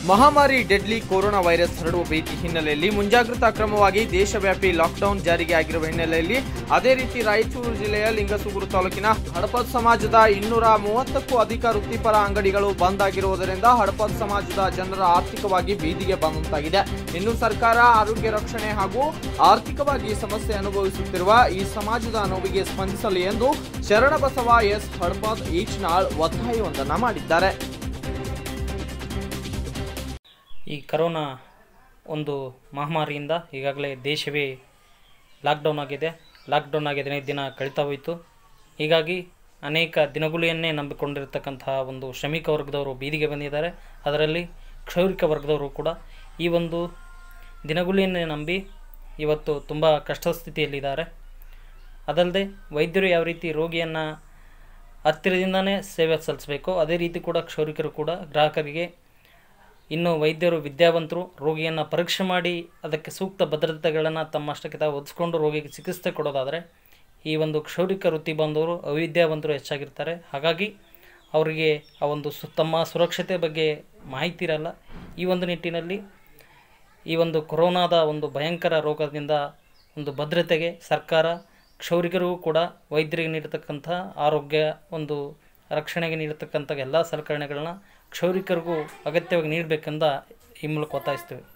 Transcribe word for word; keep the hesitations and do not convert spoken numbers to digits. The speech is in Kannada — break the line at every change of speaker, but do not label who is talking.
ಮಹಾಮಾರಿ ಡೆಡ್ಲಿ ಕೊರೋನಾ ವೈರಸ್ ಹರಡುವ ಭೀತಿ ಹಿನ್ನೆಲೆಯಲ್ಲಿ ಮುಂಜಾಗ್ರತಾ ಕ್ರಮವಾಗಿ ದೇಶವ್ಯಾಪಿ ಲಾಕ್ಡೌನ್ ಜಾರಿಗೆ ಆಗಿರುವ ಹಿನ್ನೆಲೆಯಲ್ಲಿ ಅದೇ ರೀತಿ ರಾಯಚೂರು ಜಿಲ್ಲೆಯ ಲಿಂಗಸೂಗೂರು ತಾಲೂಕಿನ ಹಡಪದ್ ಸಮಾಜದ ಇನ್ನೂರ ಮೂವತ್ತಕ್ಕೂ ಅಧಿಕ ವೃತ್ತಿಪರ ಅಂಗಡಿಗಳು ಬಂದ್ ಆಗಿರುವುದರಿಂದ ಹಡಪದ್ ಸಮಾಜದ ಜನರ ಆರ್ಥಿಕವಾಗಿ ಬೀದಿಗೆ ಬಂದಂತಾಗಿದೆ. ಇನ್ನು ಸರ್ಕಾರ ಆರೋಗ್ಯ ರಕ್ಷಣೆ ಹಾಗೂ ಆರ್ಥಿಕವಾಗಿ ಸಮಸ್ಯೆ ಅನುಭವಿಸುತ್ತಿರುವ ಈ ಸಮಾಜದ ನೋವಿಗೆ ಸ್ಪಂದಿಸಲಿ ಎಂದು ಶರಣಬಸವ ಎಸ್ ಹಡಪದ್ ಈಚ್ನಾಳ್ ಒತ್ತಾಯವೊಂದನ್ನು ಮಾಡಿದ್ದಾರೆ.
ಈ ಕರೋನಾ ಒಂದು ಮಹಾಮಾರಿಯಿಂದ ಈಗಾಗಲೇ ದೇಶವೇ ಲಾಕ್ಡೌನ್ ಆಗಿದೆ. ಲಾಕ್ಡೌನ್ ಆಗಿ ದಿನ ದಿನ ಕಳೀತಾ ಹೋಯಿತು. ಹೀಗಾಗಿ ಅನೇಕ ದಿನಗೂಲಿಯನ್ನೇ ನಂಬಿಕೊಂಡಿರತಕ್ಕಂತಹ ಒಂದು ಶ್ರಮಿಕ ವರ್ಗದವರು ಬೀದಿಗೆ ಬಂದಿದ್ದಾರೆ. ಅದರಲ್ಲಿ ಕ್ಷೌರಿಕ ವರ್ಗದವರು ಕೂಡ ಈ ಒಂದು ದಿನಗೂಲಿಯನ್ನೇ ನಂಬಿ ಇವತ್ತು ತುಂಬ ಕಷ್ಟ ಸ್ಥಿತಿಯಲ್ಲಿದ್ದಾರೆ. ಅದಲ್ಲದೆ ವೈದ್ಯರು ಯಾವ ರೀತಿ ರೋಗಿಯನ್ನು ಹತ್ತಿರದಿಂದನೇ ಸೇವೆ ಸಲ್ಲಿಸಬೇಕು, ಅದೇ ರೀತಿ ಕೂಡ ಕ್ಷೌರಿಕರು ಕೂಡ ಗ್ರಾಹಕರಿಗೆ ಇನ್ನು ವೈದ್ಯರು ವಿದ್ಯಾವಂತರು ರೋಗಿಯನ್ನು ಪರೀಕ್ಷೆ ಮಾಡಿ ಅದಕ್ಕೆ ಸೂಕ್ತ ಭದ್ರತೆಗಳನ್ನು ತಮ್ಮಷ್ಟಕ್ಕೆ ತಾವು ಒದಿಸ್ಕೊಂಡು ರೋಗಿಗೆ ಚಿಕಿತ್ಸೆ ಕೊಡೋದಾದರೆ, ಈ ಒಂದು ಕ್ಷೌರಿಕ ವೃತ್ತಿ ಬಂದವರು ಅವಿದ್ಯಾವಂತರು ಹೆಚ್ಚಾಗಿರ್ತಾರೆ. ಹಾಗಾಗಿ ಅವರಿಗೆ ಆ ಒಂದು ಸು ತಮ್ಮ ಸುರಕ್ಷತೆ ಬಗ್ಗೆ ಮಾಹಿತಿ ಇರಲ್ಲ. ಈ ಒಂದು ನಿಟ್ಟಿನಲ್ಲಿ ಈ ಒಂದು ಕೊರೋನಾದ ಒಂದು ಭಯಂಕರ ರೋಗದಿಂದ ಒಂದು ಭದ್ರತೆಗೆ ಸರ್ಕಾರ ಕ್ಷೌರಿಕರಿಗೂ ಕೂಡ ವೈದ್ಯರಿಗೆ ನೀಡತಕ್ಕಂಥ ಆರೋಗ್ಯ ಒಂದು ರಕ್ಷಣೆಗೆ ನೀಡತಕ್ಕಂಥ ಎಲ್ಲ ಸಲಕರಣೆಗಳನ್ನ ಕ್ಷೌರಿಕರಿಗೂ ಅಗತ್ಯವಾಗಿ ನೀಡಬೇಕೆಂದು ಈ ಮೂಲಕ ಒತ್ತಾಯಿಸ್ತೇವೆ.